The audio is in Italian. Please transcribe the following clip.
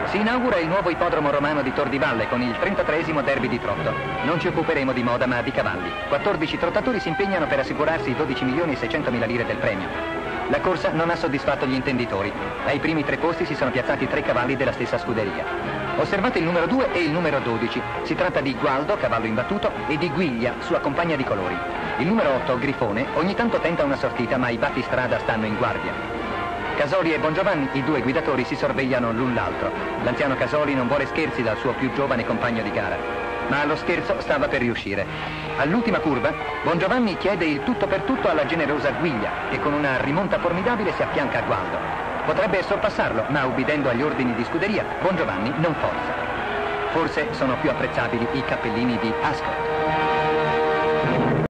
Si inaugura il nuovo ippodromo romano di Tor di Valle con il 33esimo derby di trotto. Non ci occuperemo di moda ma di cavalli. 14 trottatori si impegnano per assicurarsi 12.600.000 lire del premio. La corsa non ha soddisfatto gli intenditori. Ai primi 3 posti si sono piazzati 3 cavalli della stessa scuderia. Osservate il numero 2 e il numero 12. Si tratta di Gualdo, cavallo imbattuto, e di Guiglia, sua compagna di colori. Il numero 8, Grifone, ogni tanto tenta una sortita ma i battistrada stanno in guardia. Casoli e Bongiovanni, i 2 guidatori, si sorvegliano l'un l'altro. L'anziano Casoli non vuole scherzi dal suo più giovane compagno di gara, ma lo scherzo stava per riuscire. All'ultima curva, Bongiovanni chiede il tutto per tutto alla generosa Guiglia, che con una rimonta formidabile si affianca a Gualdo. Potrebbe sorpassarlo, ma ubbidendo agli ordini di scuderia, Bongiovanni non forza. Forse sono più apprezzabili i cappellini di Ascot.